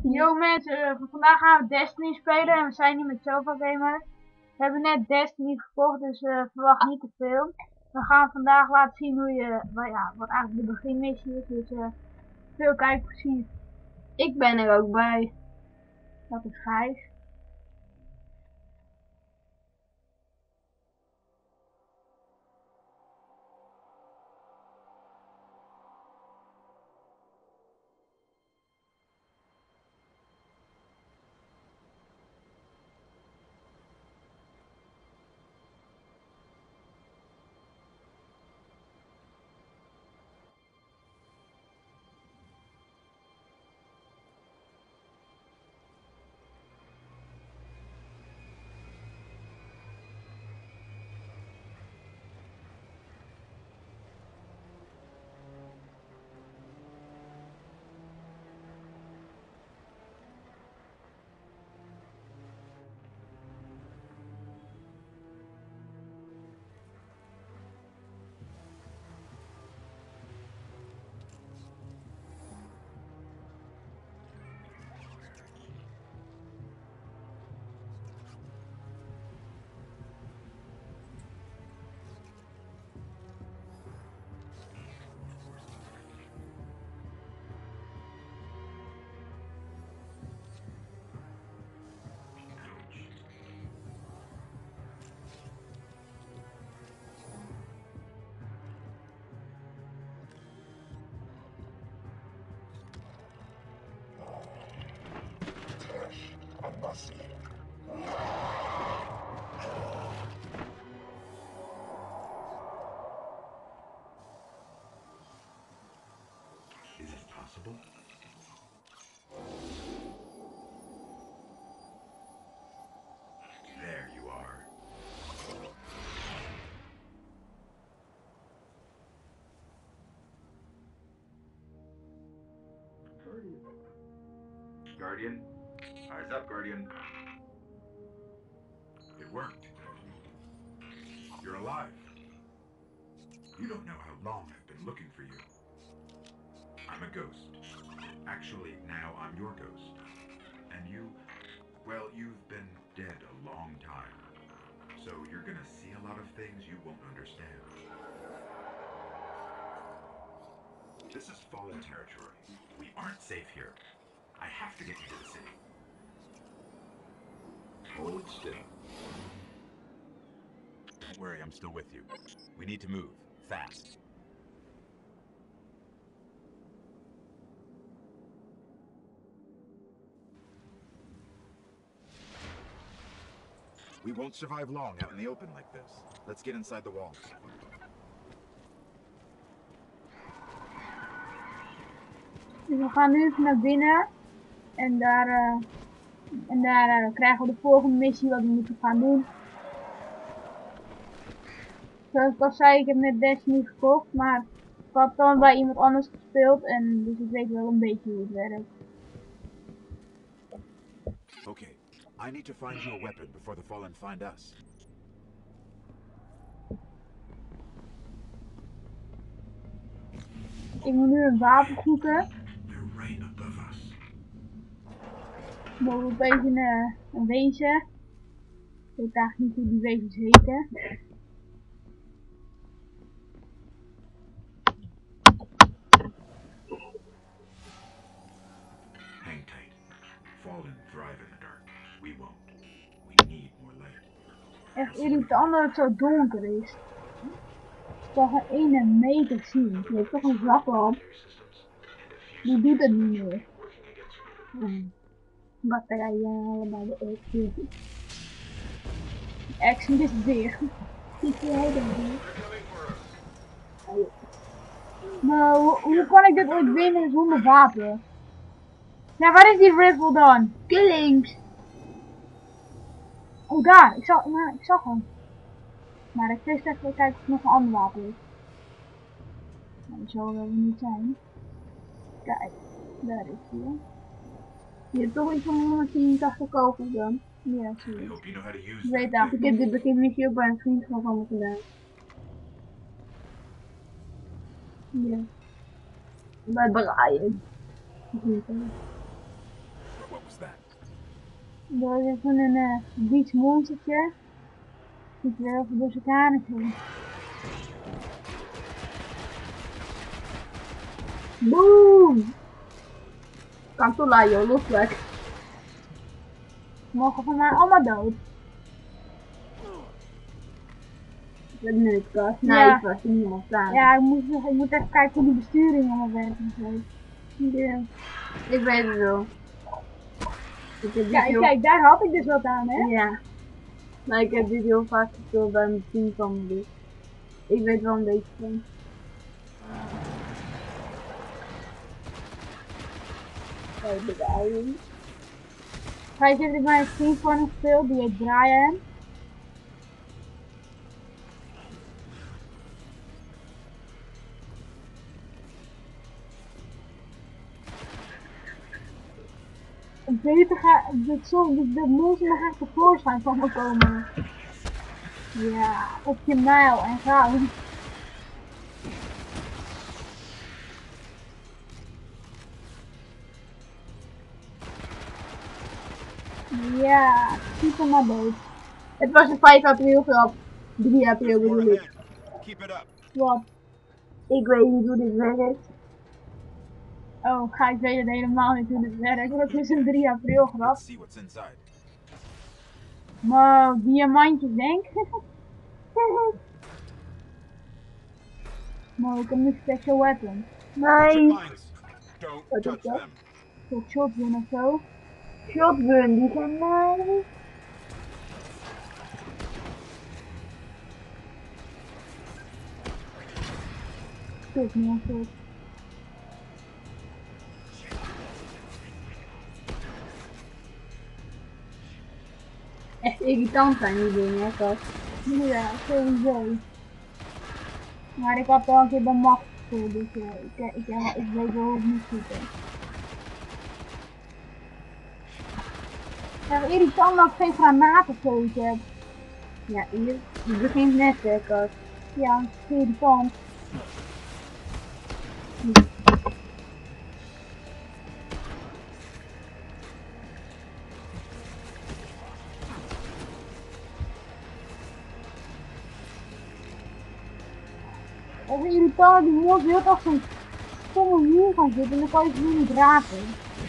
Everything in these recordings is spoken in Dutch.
Yo mensen, vandaag gaan we Destiny spelen en we zijn hier met Sofa Gamer. We hebben net Destiny gekocht, dus verwacht niet te veel. We gaan vandaag laten zien hoe je, wat eigenlijk de beginmissie is, dus veel kijkplezier. Ik ben er ook bij. Dat is Gijs. Is it possible? There you are. Guardian? Eyes up, Guardian. It worked. You're alive. You don't know how long I've been looking for you. I'm a ghost. Actually, now I'm your ghost. And you, well, you've been dead a long time. So you're gonna see a lot of things you won't understand. This is fallen territory. We aren't safe here. I have to get you to the city. Hold still. Don't worry, I'm still with you. We need to move, fast. We won't survive long out in the open like this. Let's get inside the walls. Dus we gaan nu even naar binnen en daar krijgen we de volgende missie wat we moeten gaan doen. Zoals ik al zei, ik heb net Destiny gekocht, maar ik had dan bij iemand anders gespeeld en dus ik weet wel een beetje hoe het werkt. Okay, I need to find you a weapon before the Fallen find us. Ik moet nu een wapen zoeken. They're right above us. Bijvoorbeeld deze een wezen. Ik weet eigenlijk niet hoe die wezens heten. Hang tight. Fallen thrive in the dark. We won't. We need more light. Echt irritant dat het zo donker is. Ik kan geen ene meter zien. Je hebt toch een zaklamp. Die doet het niet meer. Batterijen allemaal de action. Action is dicht. Ziet je heel dicht. Maar hoe kan ik dit ooit winnen zonder wapen? Nou, waar is die rifle dan? Killings! Oh, daar! Ik zag hem. Maar ik wist even kijken of er nog een ander wapen is. Nou, dat zal wel niet zijn. Kijk, daar is hij. Je hebt toch iets van 184 kogels dan? Ja, zie I je. hope you know how to use Ik weet that. dat. Ik heb dit beginmissie ook bij een vriend van me gedaan. Ja. Bij Brian. Dat is even een beach monstertje. Ziet er heel veel door zijn kanus heen. Boom! Cantula, joh, los weg. Mogen van mij allemaal dood. Dat nu het kast. Ja. Nee, ik was er niemand staan. Ja, ik moet even kijken hoe die besturing allemaal werkt en zo. Ja. Ik weet het wel. Ik heb dit heel... Kijk, daar had ik dus wat aan, hè? Ja. Maar ik heb dit heel vaak gespeeld bij mijn team van me, dus ik weet wel een beetje van. Kijk, de eieren. Hij heeft dit bij een vriend van hem gespeeld, die heet Brian. Beter gaat, de monster mag echt tevoorschijn van me komen. Ja, op je mijl en gauw. Ja, schiet hem maar dood. Het was een 5 april grap. 3 april bedoel ik. Keep it up. Wat? Ik weet niet hoe dit werkt. Oh, ik weet het helemaal niet hoe dit werkt. Dat is een 3 april grap. Let's see what's inside. Wow, diamantjes denk ik. Nou, ik heb nu special weapon. Nee. Mines. Don't What is touch that? them. Tot shotgun of zo. Shotgun, die zijn nice. Tot niet goed. Echt irritant zijn die dingen, hè, Kat. Ja, sowieso. Maar ik had al een keer bij macht gespeeld, dus ik weet wel hoe het moet zitten. Ja, irritant dat ik geen granaten of zoiets heb. Ja, hier. Die begint net, hè, Kat. Ja, dat is irritant. Dat is irritant, die monster heel toch zo'n stomme muur gaan zitten en dan kan je ze niet raken.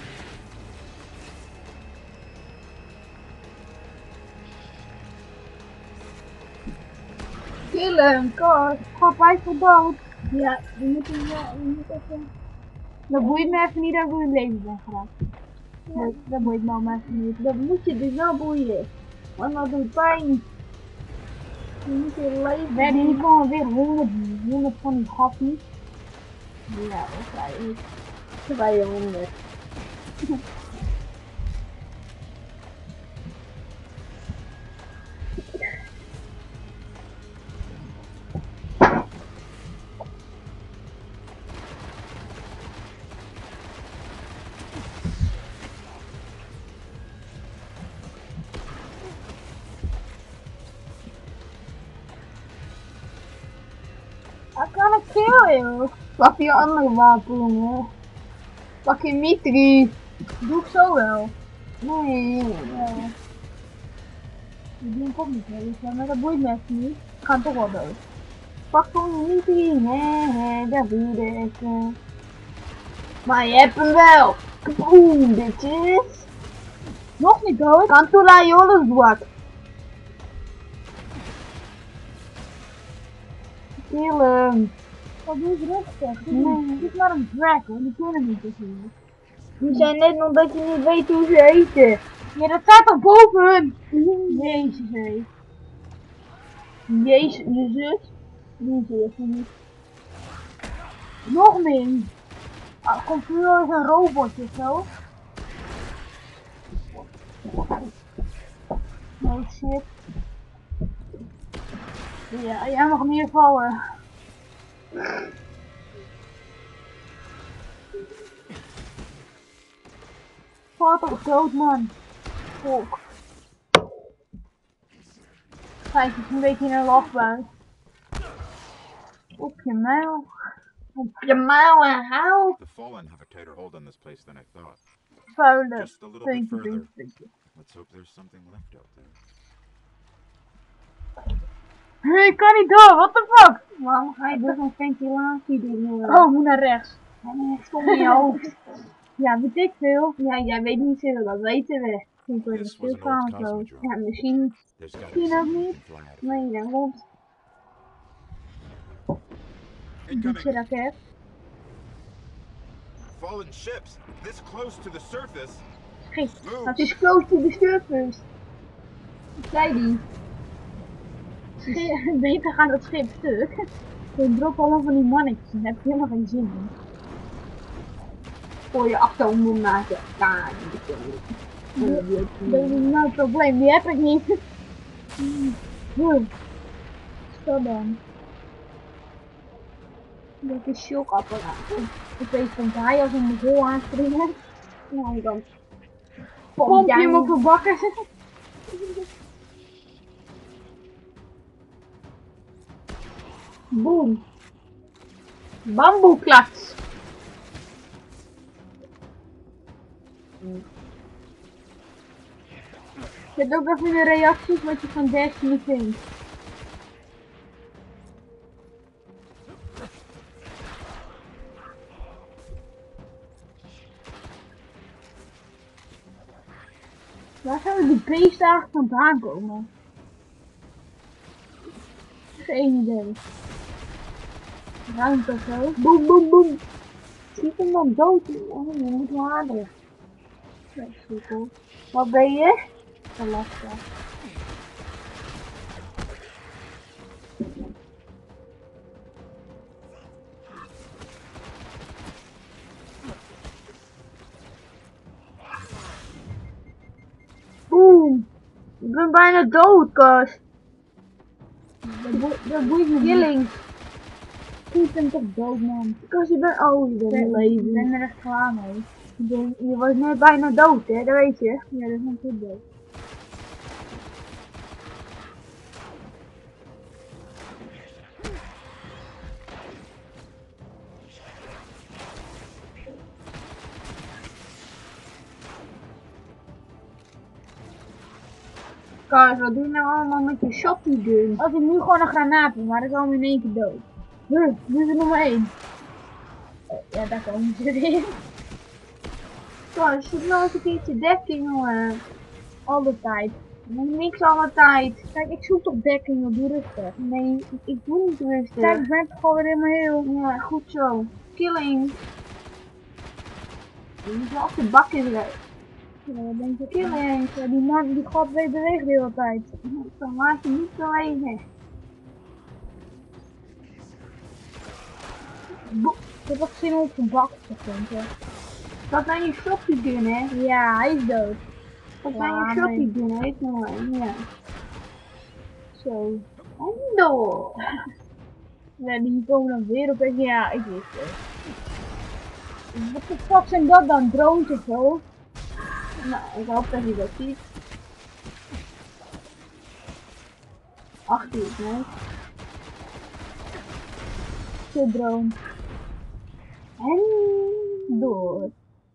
Kill hem, Kat. Gaat wij voor dood. Ja, we moeten even... Dat boeit me even niet dat ik door het leven ben geraakt. Dat boeit me allemaal even niet. Dat moet je dus wel boeien. Want dat doet pijn. Je moet je leven. We hebben hier gewoon weer 100 van die gasten. Ja, dat is eigenlijk 200. I can't kill you. Pak je andere wapen, jongen. Pak je Mitri. Doe ik zo wel. Nee. Die doe ik ook niet mee, maar dat boeit me even niet. Ik ga toch wel dood. Pak gewoon je Mitri. Nee, dat doe je dus. Maar je hebt hem wel. Oeh, bitches. Nog niet dood? Cantula Jollus wat. Kill hem. Dat doe ik rustig. Nee. Het is maar een drag hoor, die kunnen niet te zien. Die zijn net nog dat je niet weet hoe ze eten. Ja, dat staat er boven hun. Jezus hé. Jezus, je zus. Die zie je even niet. Nog meer. Computer is een robotje of zo. Oh shit. Ja, jij mag meer vallen. Val toch dood man. Volk. Kijk, het is een beetje een lachbuis. Op je mijl. Op je muil en hou. The Fallen have a tighter hold on this place than I thought. Vuile. Just a little bit Puntje, further. puntje, puntje. Let's hope there's something left out there. Ik kan niet door, what the fuck? Waarom ga je door zo'n ventilatie doen? Oh, moet naar rechts. En stom in je hoofd. Ja, weet ik veel. Ja, jij weet niet zoveel, dat weten we. Ik weet This het was veel an old verhaal zo. cosmodrome. Ja, misschien. There's gotta Zie be je dat something you niet? can fly out of. Nee, dat klopt. Doet je Incoming! raket. Fallen ships! This close to the surface! Schip. Move! Het is close to the surface. Wat zei die? Beter gaat het schip stuk. Je dropt allemaal van die mannetjes. Daar heb je helemaal geen zin in. Voor je achterhonden maken. Ja, Dat is nou het probleem. Die heb ik niet. Stel dan. dat is shockapparaat. Opeens komt hij als een mogol aanspringen. Nou, dan Pomp je hem op de bakken. boom. Bamboeklats. Zet ook even in de reacties wat je van Destiny vindt. Waar zouden die beesten eigenlijk vandaan komen? Geen idee. Ruimte of zo. Boom, boom, boom. Schiet hem dan dood. Oh, je moet wel harder. Dat is goed hoor. Wat ben je? Dat is lastig. Boom. Ik ben bijna dood, Kas. Dat boeit me niet. Killing. Ik ben toch dood man. Kas, je bent... Oh, je bent Ik leven. ben er echt klaar mee. Je was net bijna dood, hè? Dat weet je. Ja, dat is niet goed dood. Kas, wat doe je nou allemaal met je shoppy gun? Als ik nu gewoon een granaat heb, maar dan is allemaal in één keer dood. Nu is er nog maar één. Oh, ja, daar komen ze weer. Kas, zoek nou eens een keertje dekking, jongen. Al de tijd. Niks alle tijd. Kijk, ik zoek toch dekking, joh, doe rustig. Nee, ik doe niet rustig. Kijk, ik ben toch gewoon weer helemaal heel. Ja, goed zo. Killing. Je moet wel op de bak in rijden. Ja, wat denk je? Killing. Ja, die man, die god beweegt de hele tijd. Dan laat je niet bewegen. Ik heb ook zin om op een bak te denken. Dat zijn je shoppy gun, hè? Ja, hij is dood. Dat zijn Ja, je shoppy gun, heet nog een. Ja. Zo. En door. Ja, die komen dan weer op. Ja, ik wist het. Wat de fuck zijn dat dan? Drones of zo? Nou, ik hoop dat je dat ziet. Achter je, hè? De drone. En door.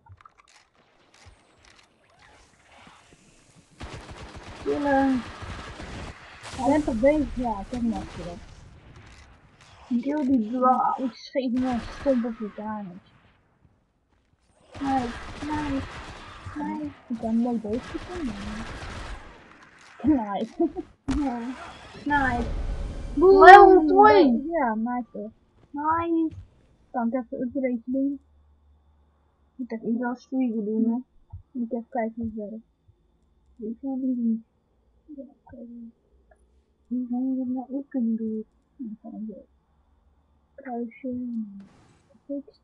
Killen. Ik ben toch bezig? Ja, ik heb hem afgedaan. Kill die dwa. Ik scheef hem een stomp op je kanus. Nee, nee, nee. Ik ben mooi bezig gevonden. Nice. Nee. Nice. Boom. Level 2. Ja, nice. Nice. Kan ik even een upgrade doen? Ik heb iets als streaken doen, hè. Moet ik even kijken hoe het werkt. Ik ga die doen. Ja, oké. Die gaan we nou ook kunnen doen. Dan gaan we weer. Kruisje. Fix.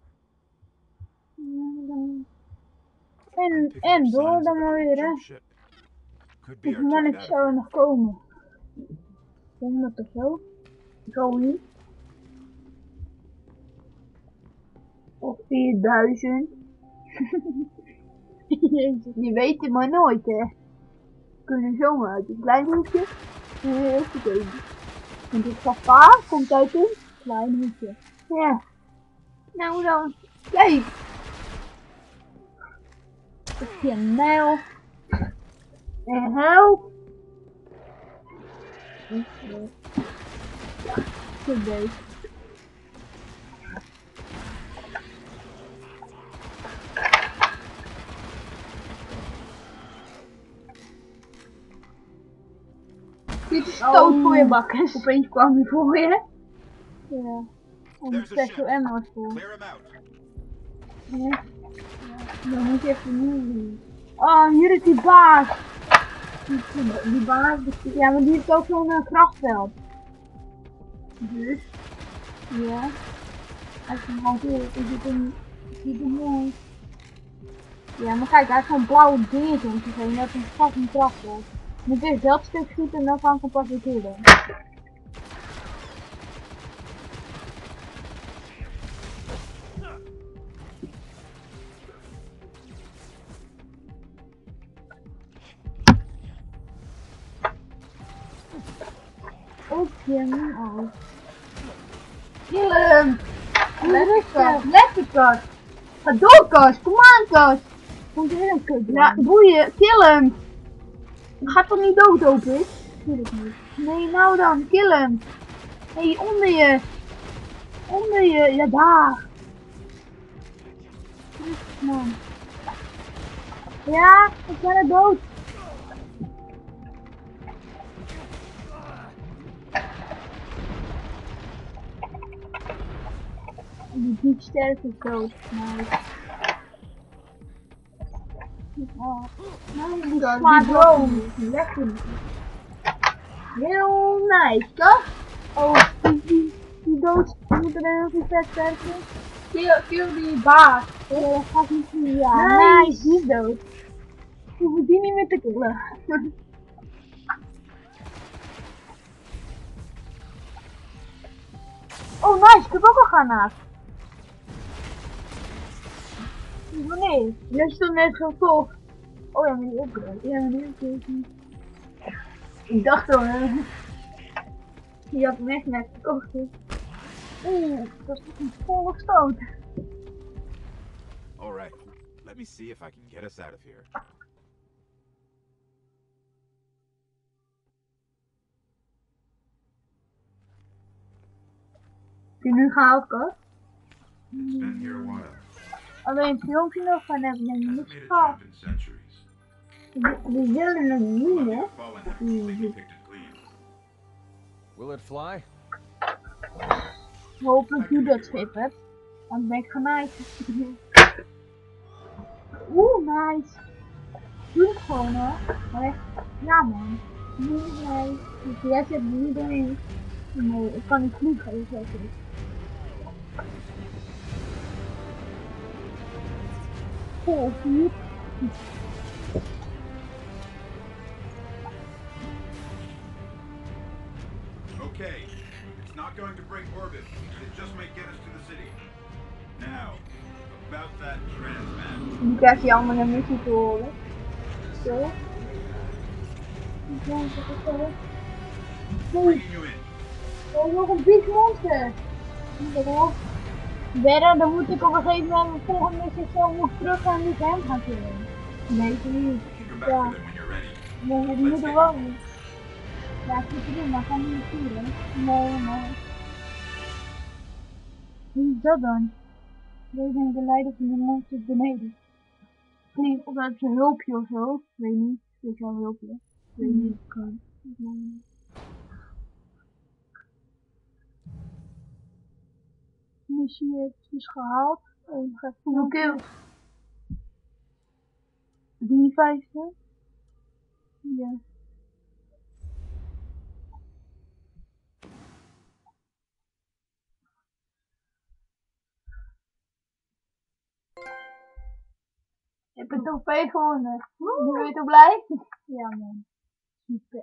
En door dan maar weer, hè. Could be Hoeveel our mannen ticket zou er out of nog komen? 100 of zo? Zo niet. Of 4000. Jezus. Je weet het maar nooit, hè. Kunnen zomaar uit een klein hoekje. Heel vervelend. Want dit gevaar komt uit een klein hoekje. Ja. Nou dan. Kijk. Een nijl. Help! Goed bezig. Dit is stoot voor je bakkes. Opeens kwam hij voor je. Ja. En de There's a special ship. ammo was vol. Clear him out. Ja. Dan moet je even nu. Oh, hier is die baas. Die baas, ja, maar die heeft ook zo'n krachtveld. Dus, ja. Als je hem hanteert, is het een, ziet het mooi. Ja, maar kijk, hij heeft zo'n blauwe dingetje om zich heen, dat is een fucking krachtveld. Moet eerst dat stuk schieten en dan kan ik hem pas weer killen. Op je uit. Kill hem! Lekker. Lekker Kas! Ga door Kas! Kom aan Kas! Komt er weer een kut Ja, boeien! Kill hem! Hij gaat toch niet dood open? Natuurlijk niet. Nee, nou dan, kill hem! Hé, hey, onder je! Onder je! Ja, daar! Man. Ja, ik ben er dood. Die diep sterk is dood. Nice. Oh. Nou, die Kas, slaat die wel. drone! Lekker! Heel nice, Kas! Oh, die dood. Die moet er nog iets vet sterker. Kill die baas! Ja, dat gaat niet goed. Ja, Nice. nice. Die is dood. Je hoeft die niet meer te killen. Oh, nice. Ik heb ook een granaat. Wanneer? Je stond net zo tof! Oh ja, maar die upgrade. Ja, maar die upgrade niet. Ik dacht al, Die had hem echt net gekocht. Oeh, dat is toch een volle stoot. All right. Let me see if I can get us out of here. heb je nu gehaald, Kas? It's been here a while. Alleen het filmpje nog van heb je Hasn't niks made a gehad. jump in centuries. Die willen het niet, Lucky hè? the fallen have completely picked it clean. Will it fly? Hopelijk doe dat schip, hè. Anders ben ik genaaid. Oeh, nice. Doe het gewoon, hoor. Maar echt, ja man. Nee. Jij zit er niet doorheen. Nee, ik kan niet vliegen, dus dat is. Oh, hier. Okay. It's not going to break orbit, but it just might get us to the city. Now, about that transman. Nu krijg je allemaal een missie te horen. Zo. Bringing you in. Er is nog een big monster. Verder, dan moet ik op een gegeven moment mijn volgende missie zo moet ik terug gaan en niet hem gaan killen. Nee, ik niet. You come back for them when you're ready. Nee, dat moet er wel niet. Ja, ik moet het doen, maar ik kan niet sturen. Nee. Wie is dat dan? Deze zijn de leider van de monsters beneden. Klinkt of dat is een hulpje of zo. Ik weet niet. Speciaal hulpje. Ik weet niet of het kan. Missie heeft dus gehaald. Hoeveel kills? 53. Ja. Je hebt een trofee gewonnen. Ben je toch blij? Ja man. Super.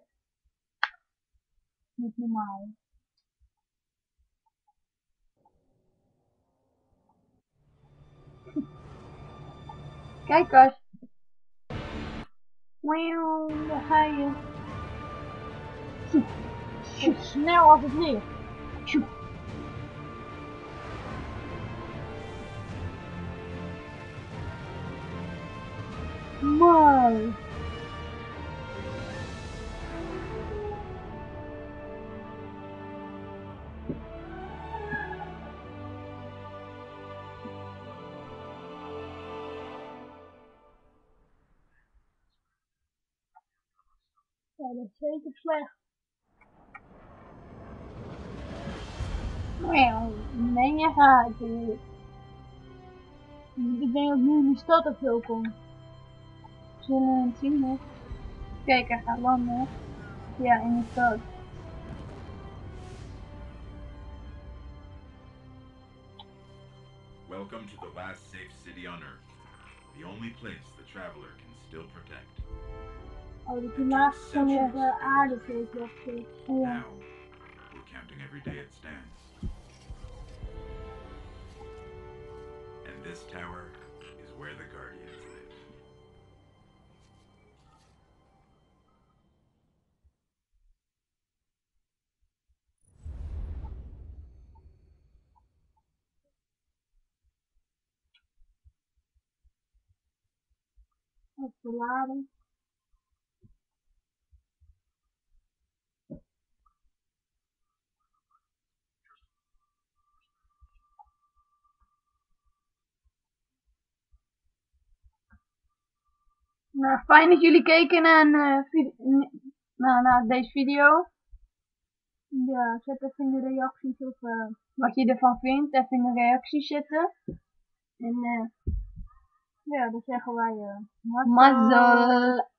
Niet normaal. Kijk Kas. Wauw, daar ga je. Zo snel als het licht. Mooi. Ja, dat is zeker slecht. Nee, je gaat hier. Ik denk dat nu in de stad of zo komt. Zullen we het zien nog? Kijk, hij gaat landen. Ja, in de stad. Welcome to the last safe city on Earth. The only place the traveler can still protect. Oh, dus die maakt van de aarde zeker of zo. Ja. Now, we're counting every day it stands. And this tower is where the Guardians live. Even laden. Nou, fijn dat jullie keken naar deze video. Ja, zet even in de reacties of wat je ervan vindt. Even in de reacties zetten. En ja, dan zeggen wij mazzel.